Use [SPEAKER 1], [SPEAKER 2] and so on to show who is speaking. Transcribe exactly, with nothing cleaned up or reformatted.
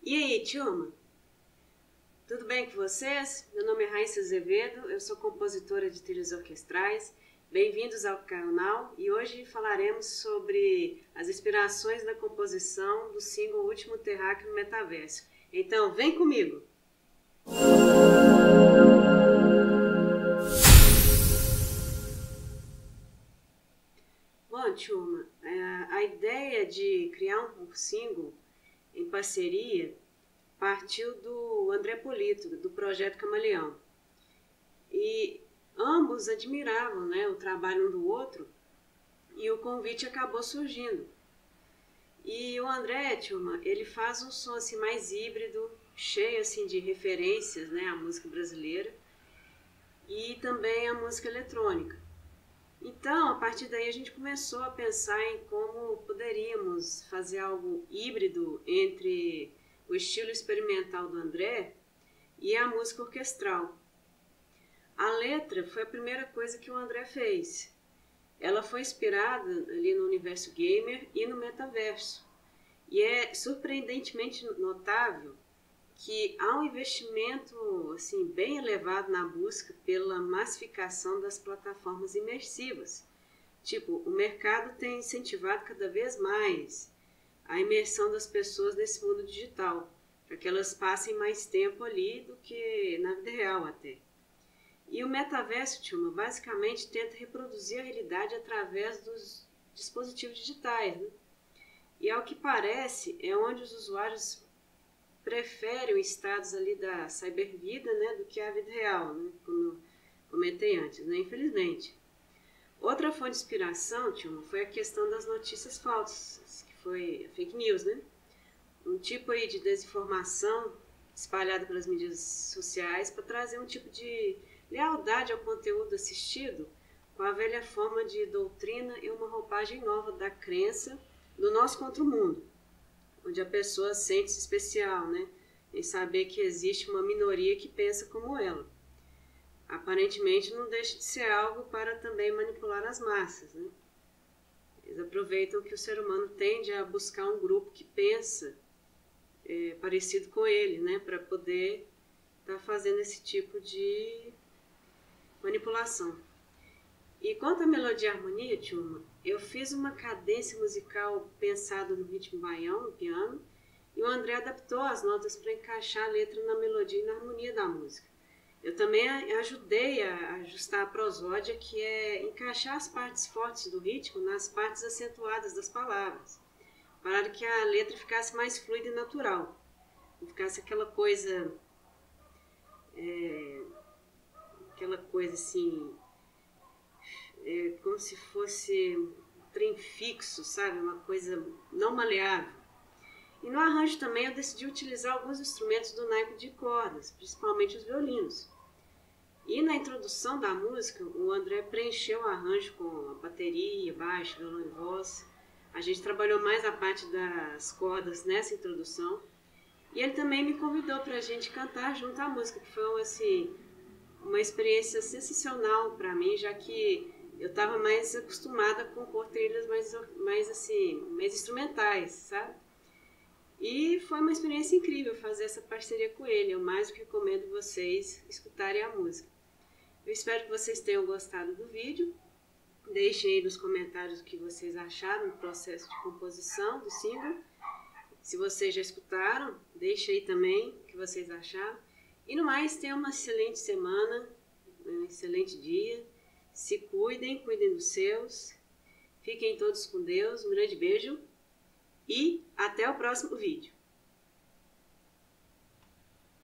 [SPEAKER 1] E aí, turma? Tudo bem com vocês? Meu nome é Raíssa Azevedo, eu sou compositora de trilhas orquestrais. Bem-vindos ao canal e hoje falaremos sobre as inspirações da composição do single Último Terráqueo no Metaverso. Então, vem comigo! Bom, turma, a ideia de criar um single em parceria partiu do André Polito, do Projeto Camaleão. E ambos admiravam, né, o trabalho um do outro e o convite acabou surgindo. E o André, turma, ele faz um som assim, mais híbrido, cheio assim, de referências, né, à música brasileira e também à música eletrônica. Então, a partir daí a gente começou a pensar em como poderíamos fazer algo híbrido entre o estilo experimental do André e a música orquestral. A letra foi a primeira coisa que o André fez. Ela foi inspirada ali no universo gamer e no metaverso. E é surpreendentemente notável que há um investimento assim, bem elevado na busca pela massificação das plataformas imersivas. Tipo, o mercado tem incentivado cada vez mais a imersão das pessoas nesse mundo digital, para que elas passem mais tempo ali do que na vida real até. E o metaverso, turma, basicamente tenta reproduzir a realidade através dos dispositivos digitais, né? E ao que parece, é onde os usuários preferem os estados ali da cybervida, né, do que a vida real, né, como eu comentei antes, né, infelizmente. Outra fonte de inspiração, turma, foi a questão das notícias falsas, que foi fake news, né? Um tipo aí de desinformação espalhada pelas mídias sociais para trazer um tipo de lealdade ao conteúdo assistido com a velha forma de doutrina e uma roupagem nova da crença do nosso contra o mundo, onde a pessoa sente-se especial, né, em saber que existe uma minoria que pensa como ela. Aparentemente não deixa de ser algo para também manipular as massas, né? Eles aproveitam que o ser humano tende a buscar um grupo que pensa é, parecido com ele, né, para poder estar tá fazendo esse tipo de manipulação. E quanto à melodia e harmonia, turma, eu fiz uma cadência musical pensada no ritmo baião, no piano, e o André adaptou as notas para encaixar a letra na melodia e na harmonia da música. Eu também ajudei a ajustar a prosódia, que é encaixar as partes fortes do ritmo nas partes acentuadas das palavras, para que a letra ficasse mais fluida e natural, não ficasse aquela coisa, é, aquela coisa assim, é, como se fosse um trem fixo, sabe, uma coisa não maleável. E no arranjo também eu decidi utilizar alguns instrumentos do naipe de cordas, principalmente os violinos. E na introdução da música, o André preencheu o arranjo com a bateria, baixo, violão e voz. A gente trabalhou mais a parte das cordas nessa introdução. E ele também me convidou para a gente cantar junto à música, que foi assim, uma experiência sensacional para mim, já que eu estava mais acostumada a compor trilhas mais, mais, assim, mais instrumentais, sabe? E foi uma experiência incrível fazer essa parceria com ele. Eu mais do que recomendo vocês escutarem a música. Eu espero que vocês tenham gostado do vídeo. Deixem aí nos comentários o que vocês acharam do processo de composição do single. Se vocês já escutaram, deixem aí também o que vocês acharam. E no mais, tenham uma excelente semana, um excelente dia. Se cuidem, cuidem dos seus. Fiquem todos com Deus. Um grande beijo. E até o próximo vídeo.